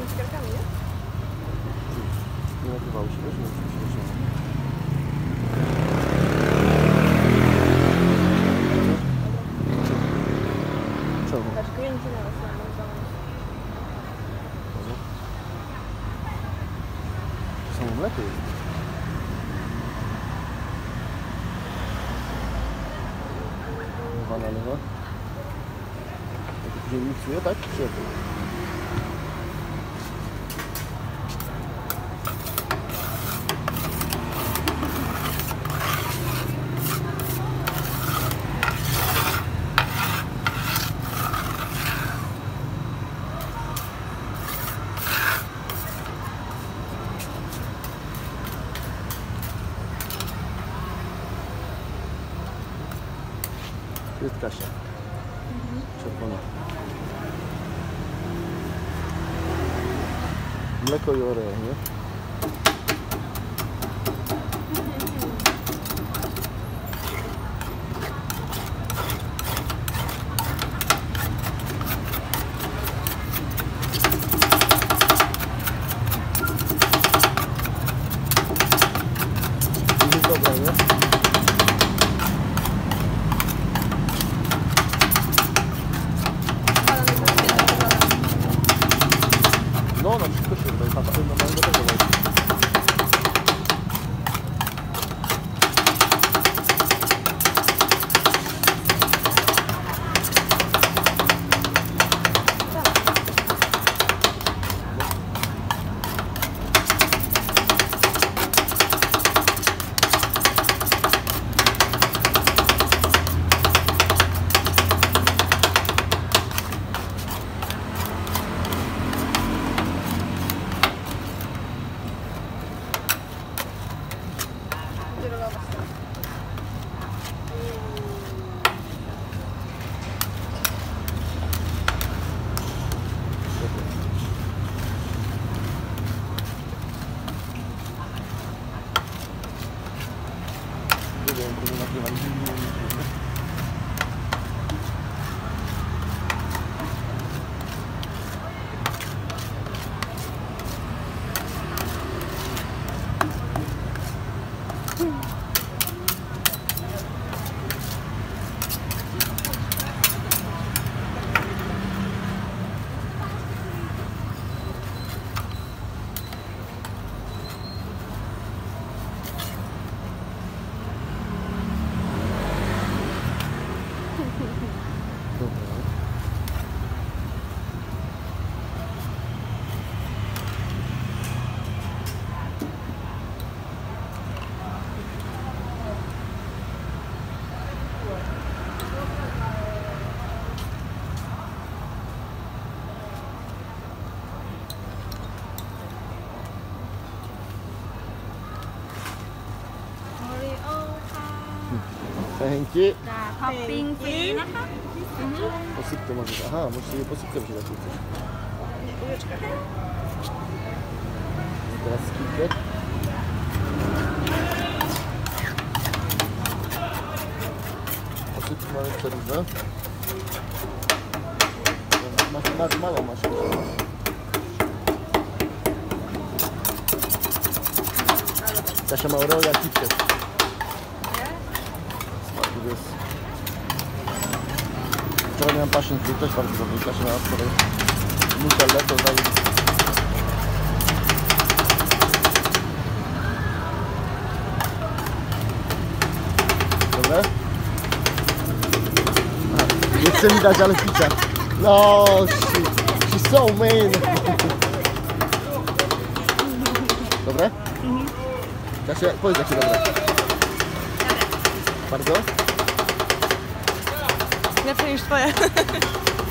tymi cukierkami, nie? Nie nagrywało się, wiesz? Czemu? Patrz, klienci na nas mają Samo mleko jest. Bananowa. Później miksuje, tak? Czy jest Kasia. Czerwona. Mleko i oreo, nie? Jest dobra, nie? No, na wszystko się wydaje, na pewno mają do tego wejść. Thank you. ท็อปปิ้งฟรีนะคะ Posypkę możesz. Aha, możesz sobie posypkę wziąć jak chcesz. Kuleczkę. I teraz skipkę. Posypkę mamy przerwę. Masz malą masz. Kasia ma oreo jak KitKat. Jest. Wczoraj miałem passion fruit, też bardzo dobry. Kasia miała wczoraj nutellę, to daje. Dobre? Nie chcę mi dać, ale picia. No, she's so mean. Dobre? Kasia, powiedz jakie dobre. Bardzo? Lepsze niż twoje.